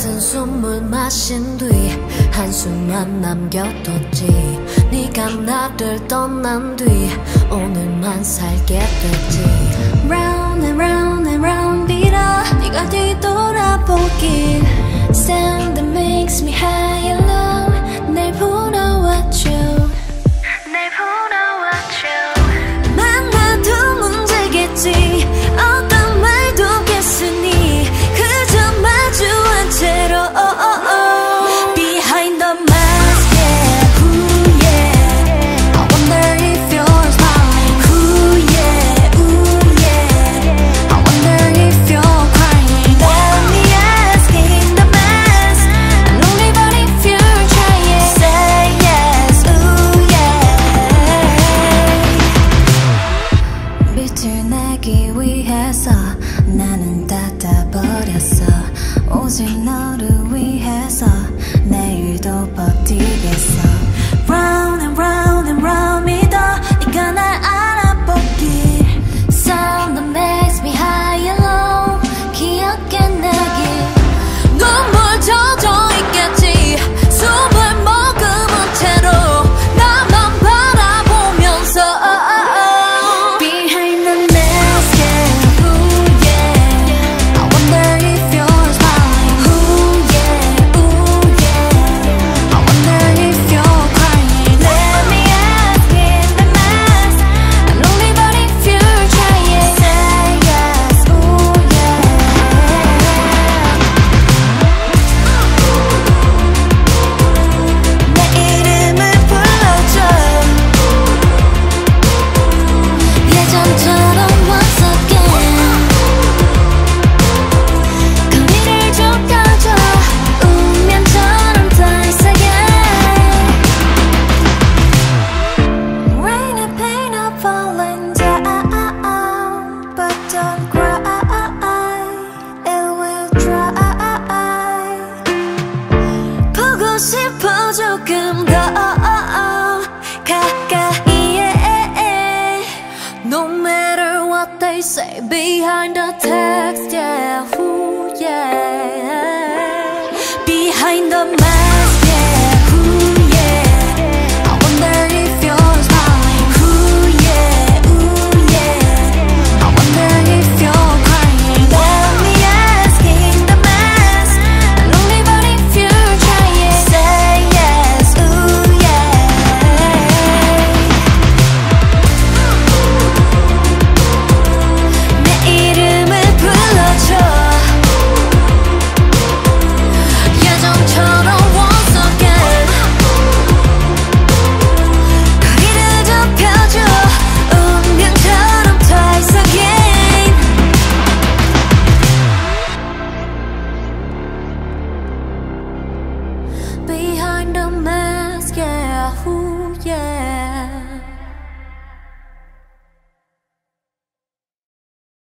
같은 숨을 마신 뒤 한숨만 남겨뒀지. 네가 나를 떠난 뒤 오늘만 살게 됐지. Round and round and round 빌어 네가 뒤돌아보길. Sound that makes me high and low. 날 불러왔죠. 날 불러왔죠. 만나도 문제겠지. 어떤 말도겠으니 그저 마주한 채로 Behind the mask, yeah, ooh yeah. I wonder if you're smiling, ooh yeah, ooh yeah. I wonder if you're crying. Let me ask in the mask. I'm lonely but if you're trying, say yes, ooh yeah. 빛을 내기 위해서 나는 닫아버렸어. 오직 너를 위해서 내일도 버티겠어. Round and round and round 믿어 네가 날 알아보길. Sound that makes me high and low. 기억해내길. 눈물 젖어 있겠지. 숨을 머금은 채로 나만 바라보면서 Behind the mask, yeah, ooh yeah. I wonder if you're smiling, ooh yeah, ooh yeah. I wonder if you're crying. Let me ask in the mask. I'm lonely but if you're trying, say yes, ooh yeah. 내 이름을 불러줘. 예전처럼 once again. 거리를 좁혀줘. 운명처럼 더 세게. Rain and pain are falling down, but don't cry, it will dry. 보고 싶어 조금 더 가까이에. No matter what they say behind the text, yeah, ooh, yeah. Behind the mask.